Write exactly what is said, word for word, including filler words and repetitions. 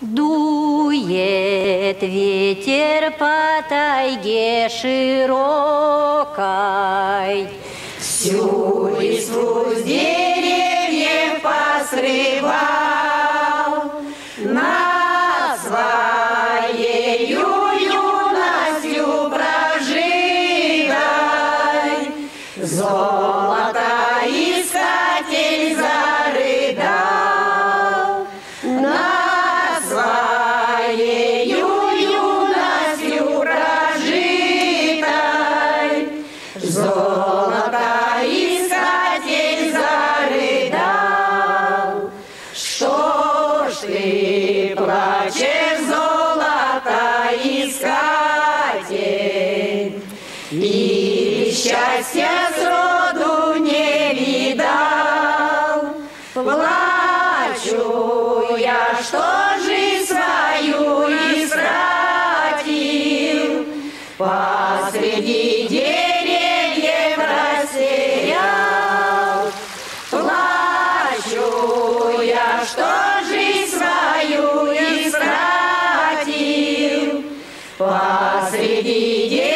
Дует ветер по тайге широкой, всю листву с деревьев посрывал, над своею юностью прожитой, золото искатель зарыдал, над своею юностью прожитой, золото искатель зарыдал. Что ж ты плачешь, золото искатель, и счастья сроду не видал? Плачу я, что жизнь свою истратил, посреди деревьев растерял. Плачу я, что жизнь свою истратил, посреди деревьев